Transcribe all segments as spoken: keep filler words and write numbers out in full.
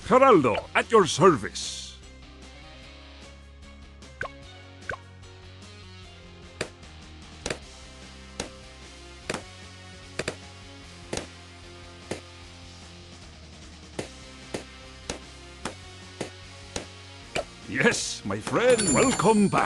Geraldo, at your service. Yes, my friend, welcome back.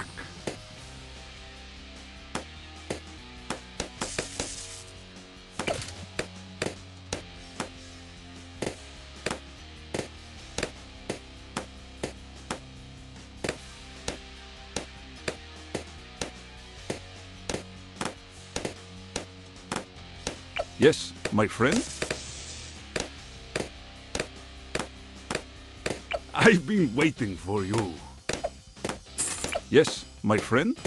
Yes, my friend? I've been waiting for you. Yes, my friend?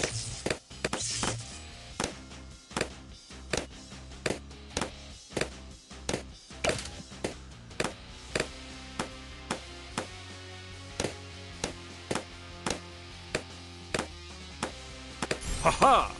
Ha-ha!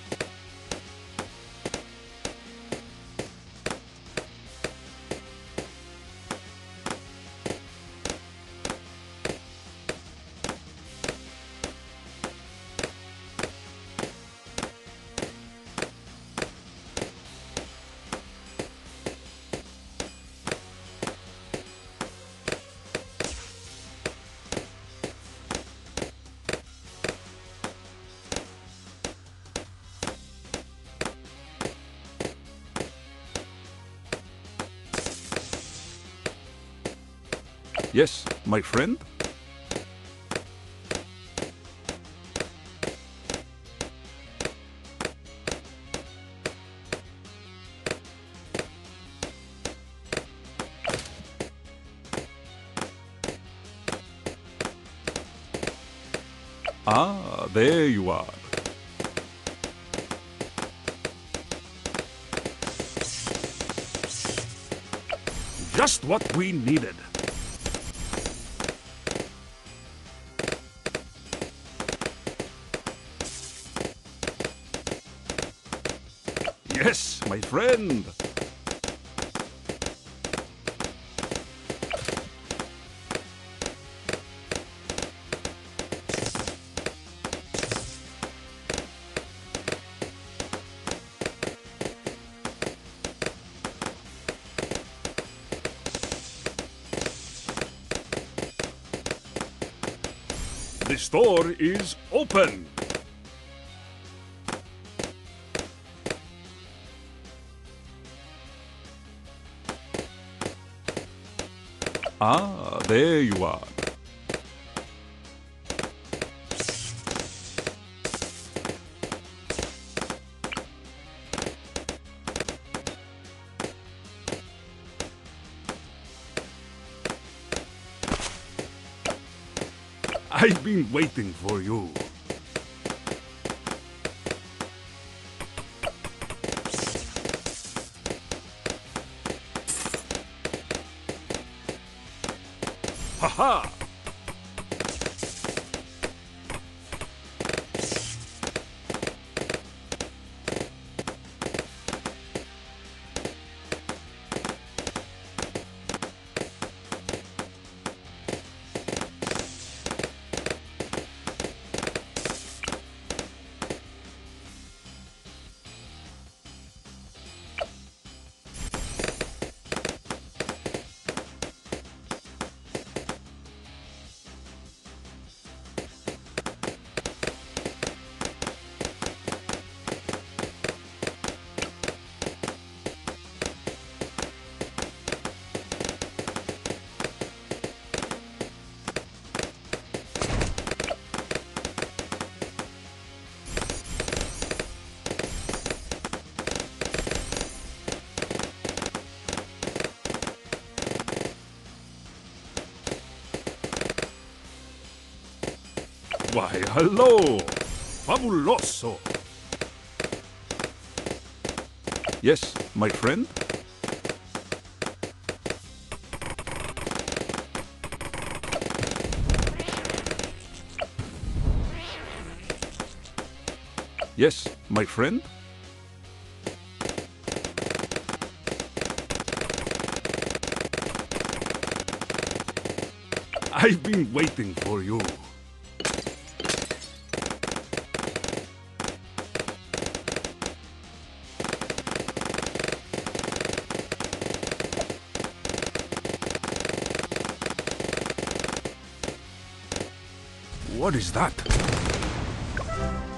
Yes, my friend? Ah, there you are. Just what we needed. Yes, my friend. The store is open. Ah, there you are. I've been waiting for you. Ha-ha! Why, hello! Fabuloso! Yes, my friend? Yes, my friend? I've been waiting for you. What is that?